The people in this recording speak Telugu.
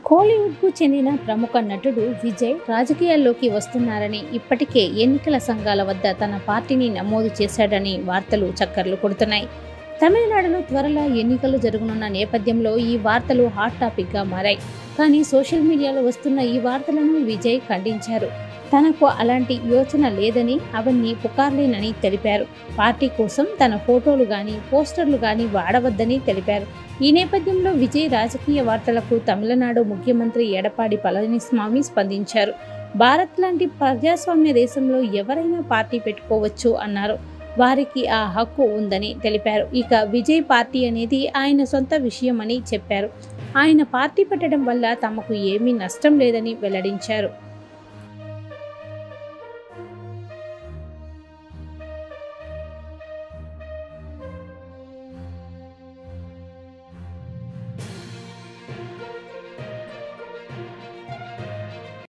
కోలీవుడ్కు చెందిన ప్రముఖ నటుడు విజయ్ రాజకీయాల్లోకి వస్తున్నారని, ఇప్పటికే ఎన్నికల సంఘాల వద్ద తన పార్టీని నమోదు చేశాడని వార్తలు చక్కర్లు కొడుతున్నాయి. తమిళనాడులో త్వరలో ఎన్నికలు జరగనున్న నేపథ్యంలో ఈ వార్తలు హాట్ టాపిక్గా మారాయి. కానీ సోషల్ మీడియాలో వస్తున్న ఈ వార్తలను విజయ్ ఖండించారు. తనకు అలాంటి యోచన లేదని, అవన్నీ పుకార్లేనని తెలిపారు. పార్టీ కోసం తన ఫోటోలు గానీ, పోస్టర్లు గానీ వాడవద్దని తెలిపారు. ఈ నేపథ్యంలో విజయ్ రాజకీయ వార్తలకు తమిళనాడు ముఖ్యమంత్రి ఎడప్పాడి పళనిస్వామి స్పందించారు. భారత్ లాంటి ప్రజాస్వామ్య దేశంలో ఎవరైనా పార్టీ పెట్టుకోవచ్చు అన్నారు. వారికి ఆ హక్కు ఉందని తెలిపారు. ఇక విజయ్ పార్టీ అనేది ఆయన సొంత విషయమని చెప్పారు. ఆయన పార్టీ పెట్టడం వల్ల తమకు ఏమీ నష్టం లేదని వెల్లడించారు.